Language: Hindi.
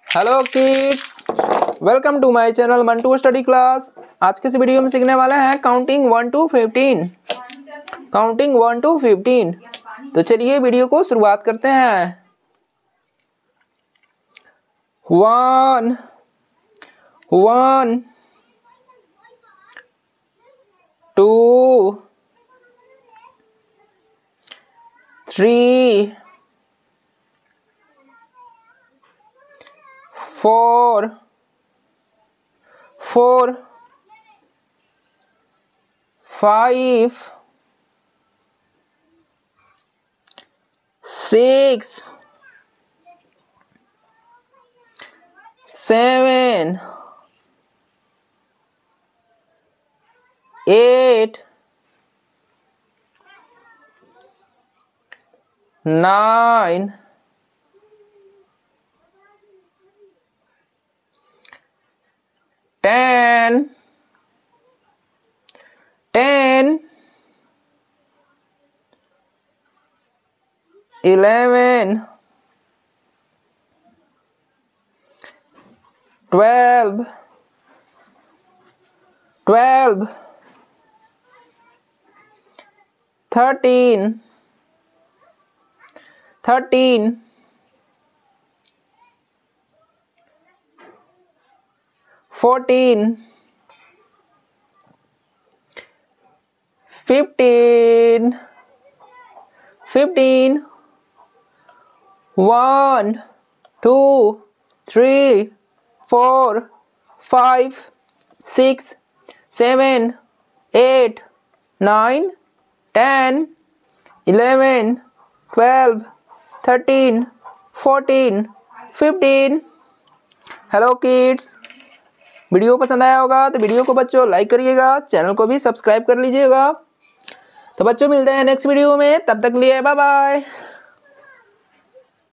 Hello kids, welcome to my channel Mantu study class. आज के इस वीडियो में सीखने वाले हैं काउंटिंग 1 to 15। Counting 1 to 15। तो चलिए वीडियो को शुरुआत करते हैं। 1 1 2 3 4 4 5 6 7 8 9 10 11 12 13 14 15 1 2 3 4 5 6 7 8 9 10 11 12 13 14 15। हेलो किड्स, वीडियो पसंद आया होगा तो वीडियो को बच्चों लाइक करिएगा, चैनल को भी सब्सक्राइब कर लीजिएगा। तो बच्चों मिलते हैं नेक्स्ट वीडियो में, तब तक के लिए बाय बाय।